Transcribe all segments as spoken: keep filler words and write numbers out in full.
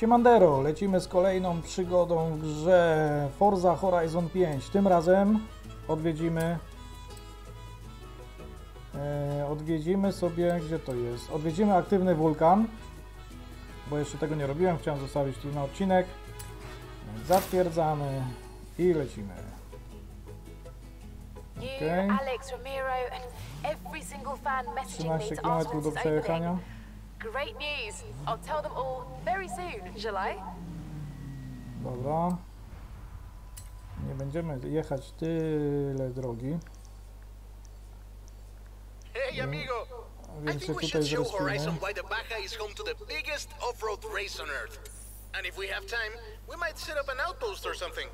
Siemandero, lecimy z kolejną przygodą w grze Forza Horizon pięć. Tym razem odwiedzimy e, odwiedzimy sobie, gdzie to jest? Odwiedzimy aktywny wulkan, bo jeszcze tego nie robiłem, chciałem zostawić tu na odcinek. Zatwierdzamy i lecimy. Okay. trzynaście kilometrów do przejechania. Great news. I'll tell them all very soon, shall I? Dobra. Nie będziemy jechać tyle drogi. Hey amigo. I think we should show Horizon why the Baja is home to the biggest off-road race on Earth. And if we have time, we might set up an outpost or something.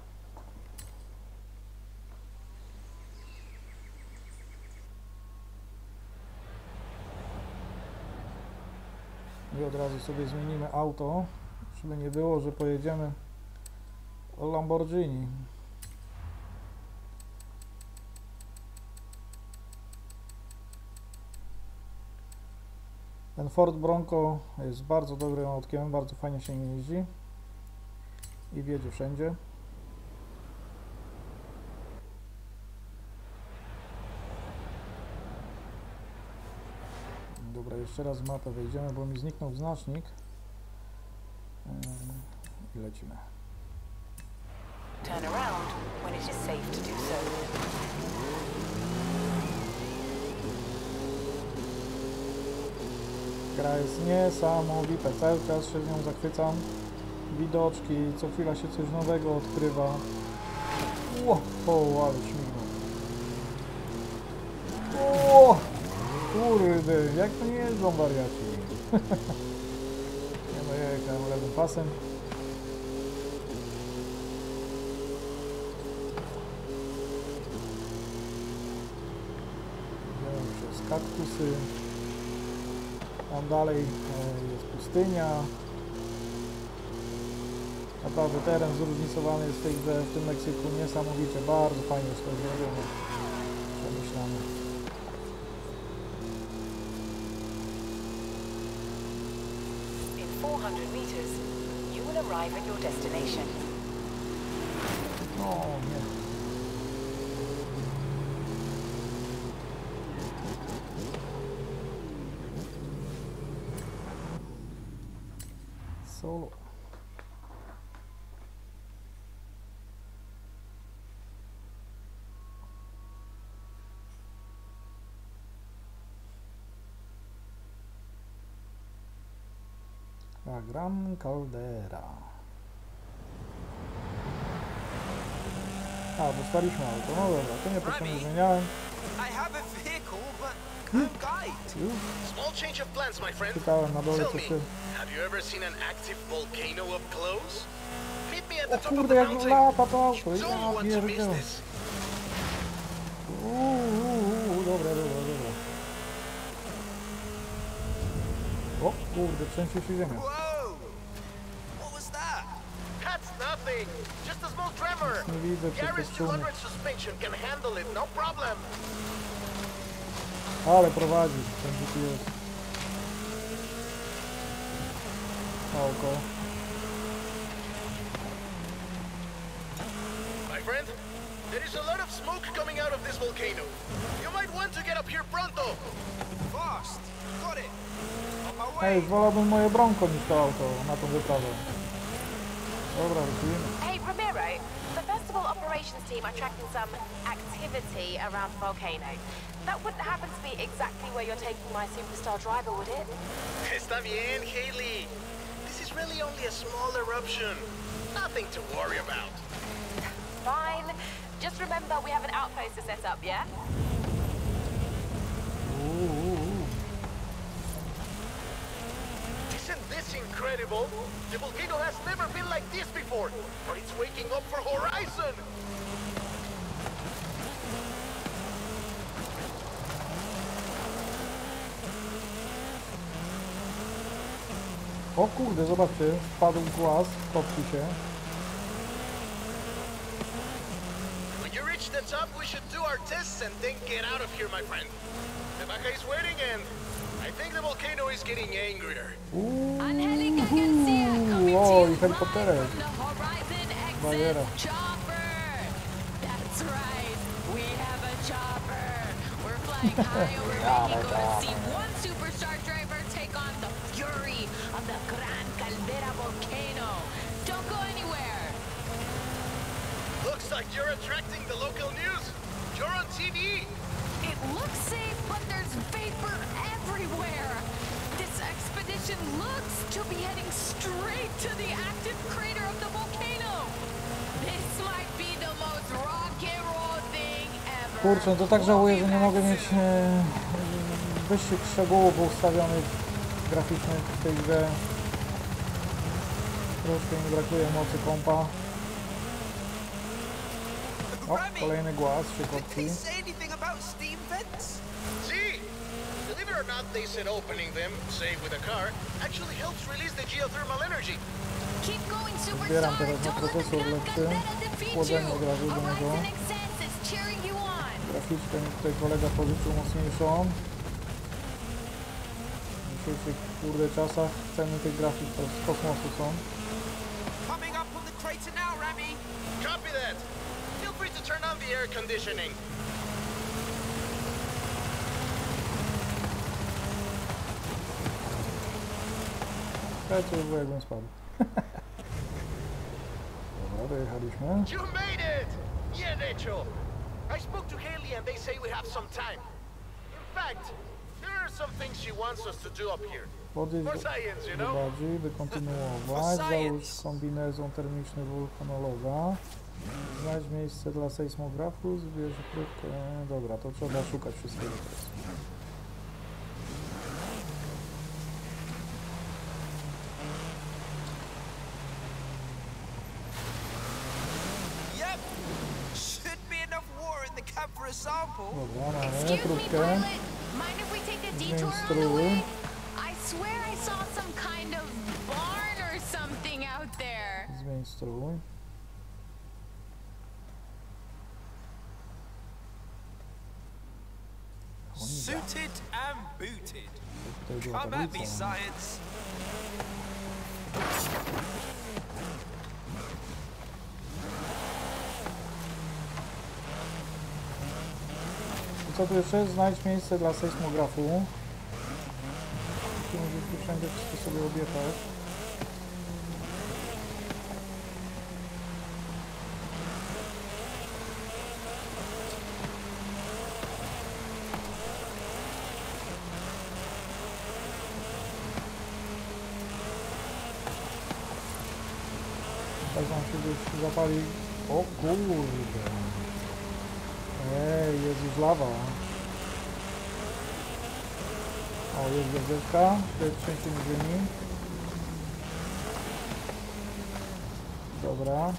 I od razu sobie zmienimy auto, żeby nie było, że pojedziemy Lamborghini. Ten Ford Bronco jest bardzo dobrym autkiem, bardzo fajnie się nim jeździ i wjedzie wszędzie. Dobra, jeszcze raz w mapę wejdziemy, bo mi zniknął znacznik. Yy, I lecimy. Turn around when it is safe to do so. Gra jest niesamowita, cały czas się z nią zachwycam. Widoczki, co chwila się coś nowego odkrywa. Ło, o, ale śmigło. O! Kurde, jak to nie jeżdżą wariaci? Nie no, ja jechałem lewym pasem. Idziemy przez kaktusy. Tam dalej e, jest pustynia. Naprawdę teren zróżnicowany jest w tej grze, w tym Meksyku niesamowicie, bardzo fajnie jest to zrobione. Przemyślane. four hundred meters, you will arrive at your destination. O nie. Solo. La Gran Caldera. A, dostaliśmy auto. No dobra, to nie po nie zmieniałem. Small change of plans, my friend. Czytałem na dole Tell co me, się... have you ever seen an active volcano up close? Meet me at the O top of kurde, the jak mountain. lata to auto. You don't Ja want to miss pierdzielę. this. Uuu, uuu, dobra, dobra, dobra. O kurde, trzęsie się ziemia. Whoa! What was that? That's nothing. Just a small tremor. Nie widzę przez te Garrett's szumy. two hundred suspension can handle it, no problem. Ale prowadzi ten G P S. Oko. My friend, there is a lot of smoke coming out of this volcano. You might want to get up here pronto. Fast. Got it. On my way. Ej, wolałbym moje Bronco niż to auto na tą wyprawę. Dobra, lecimy. Hey, Ramiro, the festival operations team are tracking some activity around the volcano. That wouldn't happen to be exactly where you're taking my superstar driver, would it? Está bien, Haley. This is really only a small eruption. Nothing to worry about. Fine. Just remember we have an outpost to set up, yeah? Uuu. Isn't this incredible? The volcano has never been like this before, but it's waking up for Horizon. O kurde, zobaczcie, wpadł głaz, topi się. When you reach the top, we should do our tests and then get out of here, my friend. The Baja is waiting and I think the volcano is getting angrier. Uuu, Angelica Garcia, O, i helikopterek. Bajera. Looks like you're attracting the local news. You're on T V. It looks safe, but there's vapor everywhere. This expedition looks to be heading straight to the active crater of the volcano. This might be the most rock and roll thing ever. Kurczę, to tak żałuję, że nie mogę mieć e, wyższych szczegółów ustawionych graficznych w tej grze. Troszkę mi brakuje mocy kompa. O, kolejny głaz, szykowki. See, believe it or not, they said opening them, say with a car, actually helps release the geothermal energy. Keep going, Zbieram superstar. teraz na Don't let the procesor Gran lepszy. Caldera defeat you. Chłodzenie od razu do niego. Horizon Access is cheering you on. Graficzkę mi tutaj kolega pożyczył mocniejszą. W dzisiejszych kurde czasach ceny tych grafik to z kosmosu są. Coming up on the crater now, Rami. Copy that. Feel free to turn on the air conditioning. Ja to już jakbym spadł. Dobra, dojechaliśmy. You made it! Yeah, Rachel. I spoke to Haley and they say we have some time. In fact, there are some things she wants us to do up here. Podjeźdź For do, science, you do know? bardziej, by kontynuować. Załóż kombinezon termiczny wulkanologa. Znajdź miejsce dla sejsmografu, zbierz próbkę. Dobra, to trzeba szukać wszystkiego teraz. Yep. Should be enough water in the cap for a sample. Dobra, mamy Excuse me, próbkę. pilot. Mind if we take a detour on the strój. way? I swear I saw some kind of barn or something out there. Zmień strój. Suited and booted. Tutaj była Come at me, tablica. science. I co tu jeszcze? Znajdź miejsce dla sejsmografu. Tu musisz wszędzie wszystko sobie objechać. Tak nam się gdzieś zapali. O kurde. Ej, jest już lawa. O, jest gwiazdeczka. Przed trzęsieniem ziemi. Dobra.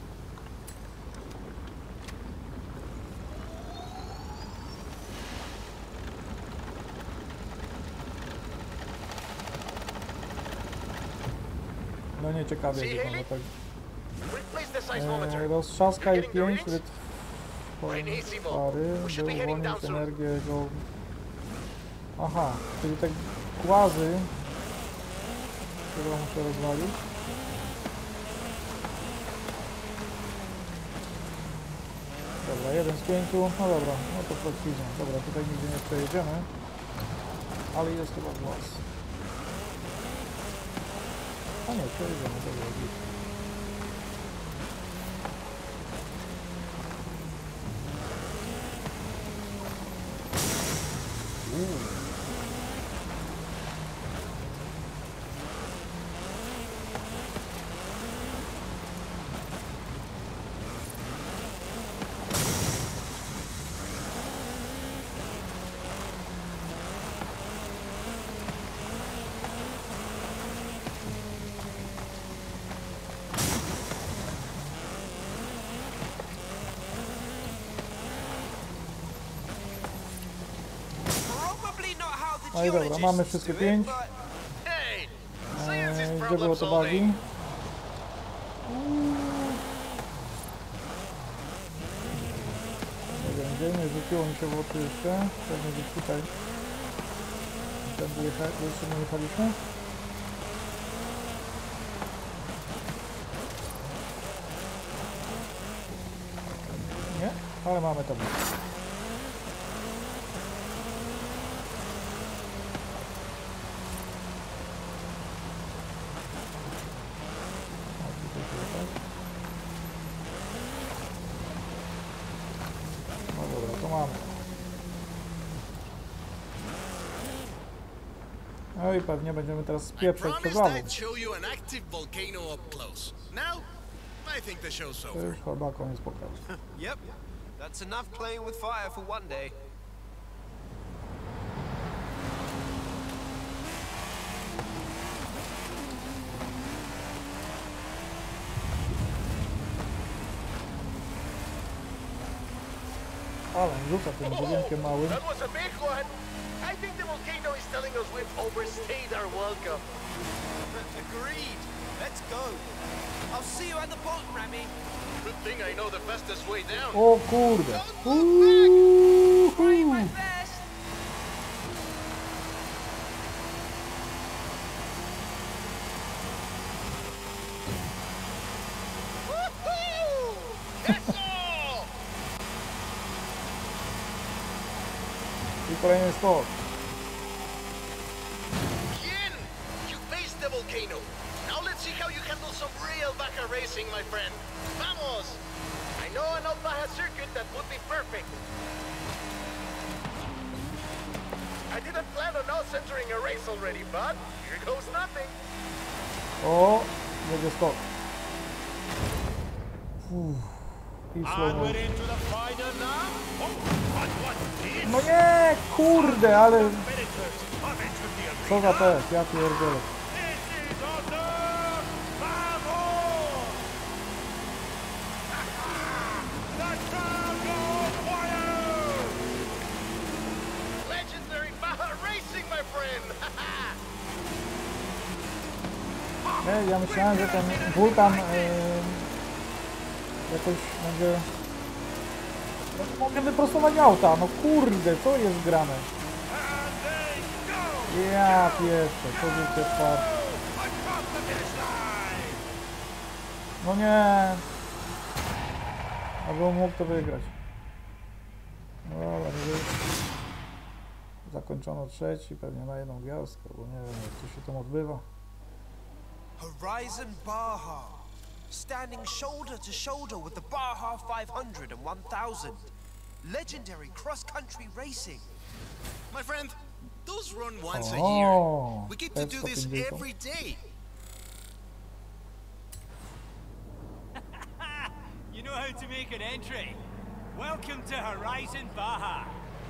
No nie ciekawie wygląda tak. Replace the E, seismometer. roztrzaskaj Getting the pięć readings? wytwórni pary, by uwolnić energię go... Aha, czyli te głazy, które muszę rozwalić. Dobra, jeden z pięciu, no dobra, no to precyzją. Dobra, tutaj nigdzie nie przejedziemy, ale jest chyba głaz. A nie, przejedziemy, dobra, git. Probably not how the No i dobra, mamy geologists wszystkie do pięć. it, but Hey, science Eee, is gdzie problem było to bagi? solving. Nie wiem, gdzie nie rzuciło mi się w oczy jeszcze. Pewnie gdzieś tutaj. Tędy jecha, jeszcze nie jechaliśmy. ale mamy to. No dobra, to mamy. No i pewnie będziemy teraz I spieprzać przed promised lawą. I'd show you an active volcano up close. Now, I think the show's To over. już chyba koniec pokazu. Yep. That's enough playing with fire for one day. Ale rzuca tym budynkiem małym. That was a big one. I think the volcano is telling us we've overstayed our welcome. Agreed. Let's go. I'll see you at the bottom, Remy. Good thing I know the fastest way down. O kurde. Try Uhuhu. my best. Woohoo! That's all! I kolejny skok. Yin, you faced the volcano. Now let's see how you handle some real Baja racing, my friend. Vamos! I know an old Baja circuit that would be perfect. I didn't plan on us entering a race already, but here goes nothing. O, będzie skok. Uff. I slow motion. into the final now. Oh, what was this? No nie, kurde, ale Competitors of Entropy co za test, ja pierdolę. This is Honor! Vamos! The crowd goes wild! Legendary Baja racing, my friend. Nie, ja myślałem, że ten wulkan yy, jakoś będzie... No, mogę wyprostować auta, no kurde, co jest grane? And they go! Ja pierwsze, to życie czwarte. Across the finish line! No nie! Albo mógł to wygrać. No ale nie wiem. Zakończono trzeci, pewnie na jedną gwiazdkę, bo nie wiem, jak to się tam odbywa. Horizon Baja. Standing shoulder to shoulder with the Baja five hundred and one thousand. Legendary cross-country racing. My friend, those run once a Oh, year. We get to that's do this fucking beautiful. every day. You know how to make an entry. Welcome to Horizon Baja.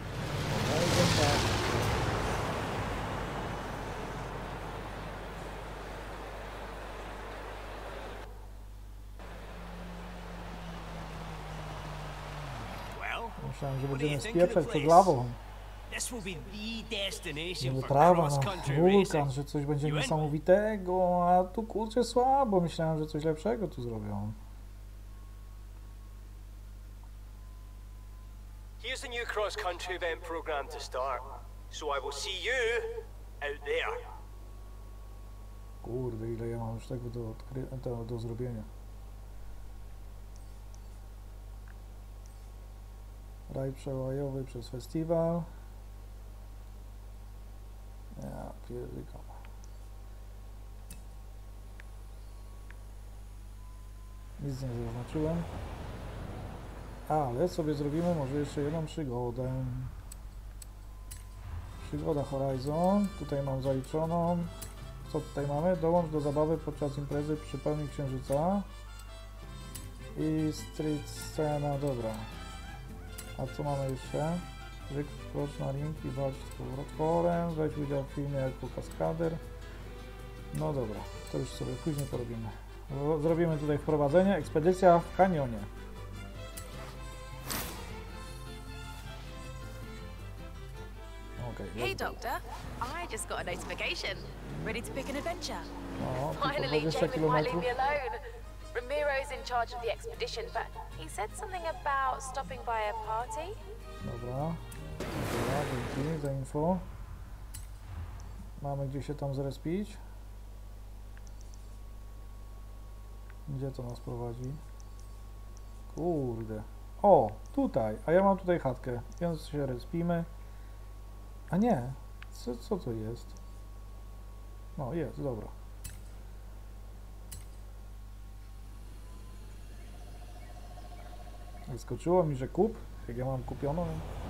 Well, Myślałem, że what do you będziemy think of the spieprzać przed place? lawą. This will be the destination Żeby for trawa, no, cross-country wulkan, racing. że coś będzie You in? niesamowitego, a tu kurczę słabo. Myślałem, że coś lepszego tu zrobią. Here's the new cross-country event program to start. So I will see you out there. Kurde, ile ja mam już tego do, odkry- do, do zrobienia. Raj przełajowy przez festiwal. Ja pierdykam. Nic nie zaznaczyłem. Ale sobie zrobimy może jeszcze jedną przygodę. Przygoda Horizon. Tutaj mam zaliczoną. Co tutaj mamy? Dołącz do zabawy podczas imprezy przy pełni księżyca. I street scena, dobra. A co mamy jeszcze? Wykroczz na ring i walcz z powrotworem. Weź udział w filmie jako kaskader. No dobra, to już sobie później porobimy. Zrobimy tutaj wprowadzenie. Ekspedycja w kanionie. Okay, Hey, let's go. Doctor. I just got a notification. Ready to pick an adventure? No, tylko Finally, dwadzieścia Jamin might leave kilometrów. me alone. Ramiro's in charge of the expedition, but he said something about stopping by a party. Dobra, dobra, dzięki za info. Mamy gdzie się tam zrespić. Gdzie to nas prowadzi? Kurde, O, tutaj, a ja mam tutaj chatkę, więc się respimy. A nie, co, co to jest? No, jest, dobra. Skoczyło mi, że kup, jak ja mam kupioną.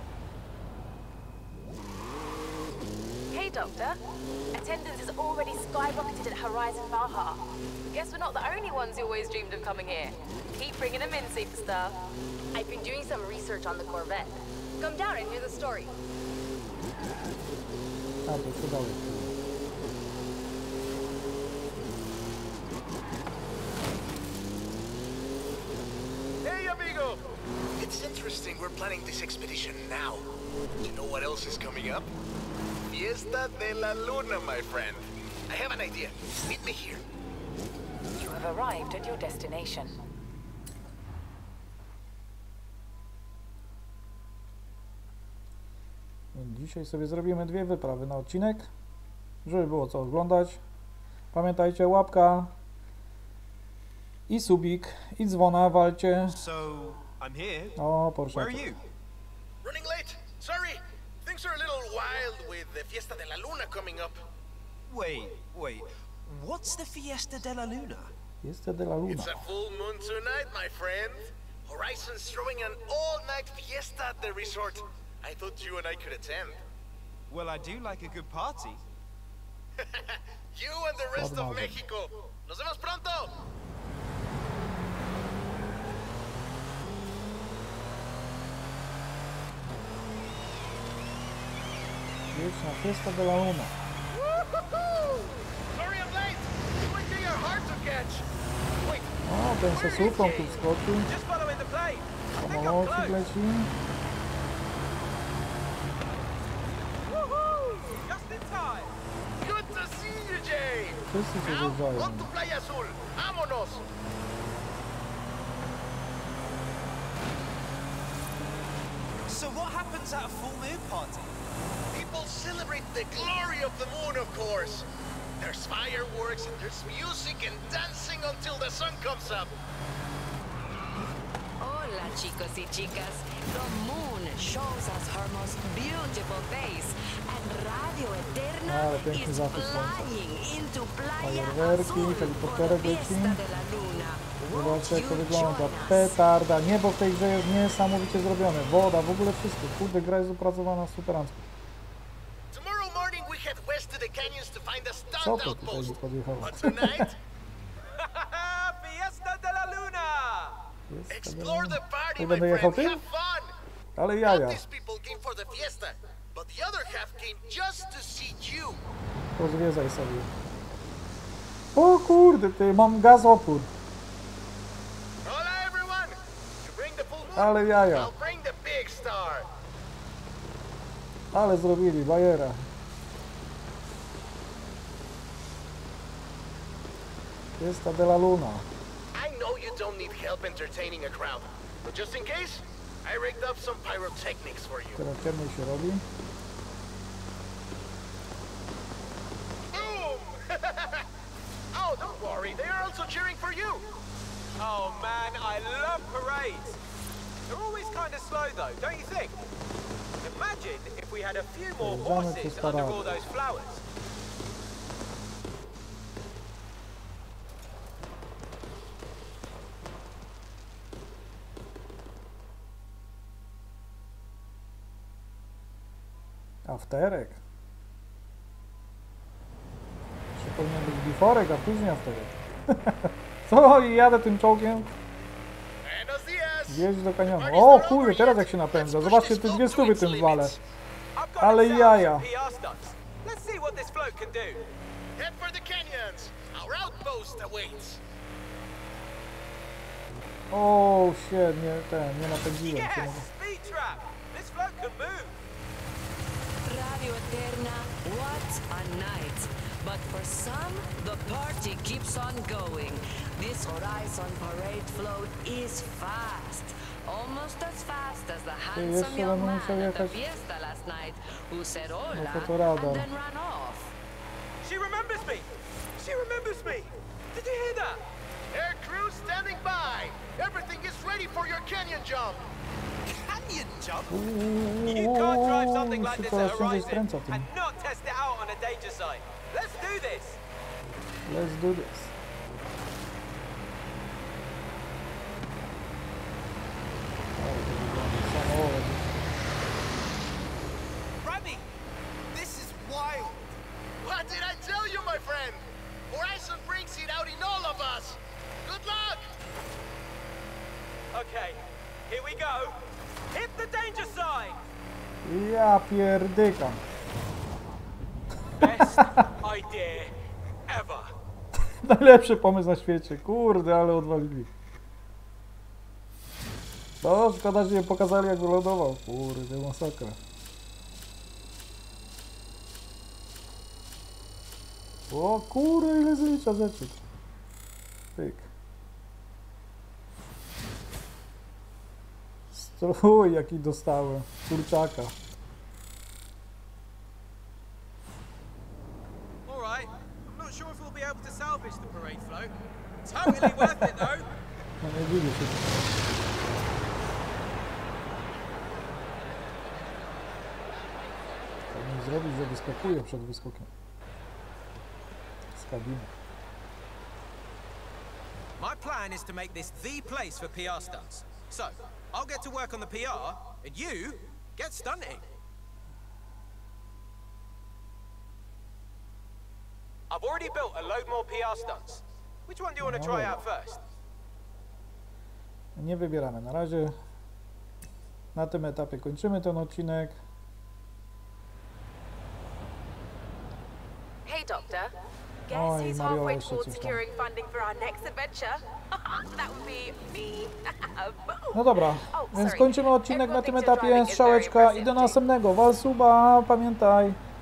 Hey, Doctor. Attendance is already skyrocketed at Horizon Valhalla. Guess we're not the only ones who always dreamed of coming here. Keep bringing them in, superstar. I've been doing some research on the Corvette. Come down and hear the story. A, to co dalej? Hey, amigo! It's interesting we're planning this expedition now. You know what else is coming up? Fiesta de la Luna, my friend. I have an idea. Meet me here. You have arrived at your destination. Dzisiaj sobie zrobimy dwie wyprawy na odcinek, żeby było co oglądać. Pamiętajcie, łapka i subik i dzwona walcie. So, I'm here. O, Where Porsche. are you? Running late. Sorry. Things are a little wild with the Fiesta de la Luna coming up. Wait, wait. What's the Fiesta de la Luna? Fiesta de la Luna. It's a full moon tonight, my friend. Horizon's throwing an all-night fiesta at the resort. I thought you and I could attend. Well, I do like a good party. You and the rest of Odmowę. Mexico. Nos vemos pronto. Jedź na Fiesta de la Luna. Woo-hoo-hoo! Sorry I'm late. Wait till you're hard to catch. Wait, O, ten se słupą tu wskoczył. Just following the plane. I think I'm Samolocik close. leci. Woohoo! Just in time. good to see you, Jay. Wszyscy się Now, zjeżdżają. on to Playa Azul. Vámonos. So what happens at a full moon party? People celebrate the glory of the moon, of course. There's fireworks and there's music and dancing until the sun comes up. Hola, chicos y chicas. The moon shows us her most beautiful face, and Radio Eterna Ale piękny is zachód słońca. flying into Playa Fajerwerki, Azul for helikopterek the leci. Fiesta de la Luna. Zobaczcie, jak to Won't you wygląda. join us? Petarda. Niebo w tej grze jest niesamowicie zrobione. Woda, w ogóle wszystko. Kurde, gra jest opracowana superancko. Tomorrow morning we head west to the canyons to find a Co stunt to tutaj outpost. podjechało? But tonight, Fiesta de la Luna! Fiesta de la explore Luna. the party, Tu my będę jechał friend. tym? Have fun. Ale Half jaja. these people came for the fiesta, but the other half came just to see you. Pozwiedzaj sobie. O kurde, ty, mam gazopór. Hola, everyone. You bring the full moon, Ale jaja. I'll bring the big star. Ale zrobili, bajera. Fiesta de la Luna. I know you don't need help entertaining a crowd, but just in case, I rigged up some pyrotechnics for you. Teraz ciemniej się robi. Boom! Oh, don't worry, they are also cheering for you. Oh man, I love parades. They're always kind of slow though, don't you think? Imagine if we had a few more Jeżdżamy horses przez under paradę. all those flowers. Afterek. Jeszcze powinien być biforek, a później afterek. Co? I jadę tym czołgiem? Buenos dias. Wjeźdź do kanionu. O kurde, teraz jak się napędza. Zobaczcie, te dwie stówy tym wale. I've got Ale a sound jaja. some P R stunts. Let's see what this float can do. Head for the canyons. Our outpost awaits. O, shit, nie, ten, nie napędziłem się. Yes, speed trap. This float can move. Radio Eterna, what a night. But for some, the party keeps on going. This Horizon parade float is fast. Almost as fast as the handsome jeszcze young będę man musiał at the jechać fiesta last night who said hola na fotoradar. and then ran off. She remembers me. She remembers me. Did you hear that? Air crew standing by. Everything is ready for your canyon jump. You can't drive something Uuu, like się this coraz at ciężej Horizon skręca tym. and not test it out on a danger site. Let's do this. Let's do this. Ale to wygląda samochód. Rami, this is wild. What did I tell you, my friend? Horizon brings it out in all of us. Good luck! Okay, here we go. Hit the danger sign. Ja pierdykam. Best idea ever. Najlepszy pomysł na świecie. Kurde, ale odwalili. To szkoda, że nie pokazali, jak wylądował. Kurde, masakra. O kurde, ile zlicza rzeczy. Pyk. Strój jaki dostałem. Kurczaka. All right. I'm not sure if we'll be able to salvage the parade float. Totally worth it though. No nie dziwię się. Co mi zrobić, że wyskakuje przed wyskokiem? Z kabiny. My plan is to make this the place for P R stunts. So, I'll get to work on the P R, and you get stunting. I've already built a load more P R stunts. Which one do you want to try out first? Nie wybieramy na razie. Na tym etapie kończymy ten odcinek. Hey, Doctor. Guess Oj, who's Mariola halfway jeszcze towards coś tam. securing funding for our next adventure? That would be me. Boom. No dobra, Oh, więc sorry. kończymy odcinek na Everyone tym thinks your etapie. driving is Strzałeczka very i do impressive, następnego. Wal suba, pamiętaj.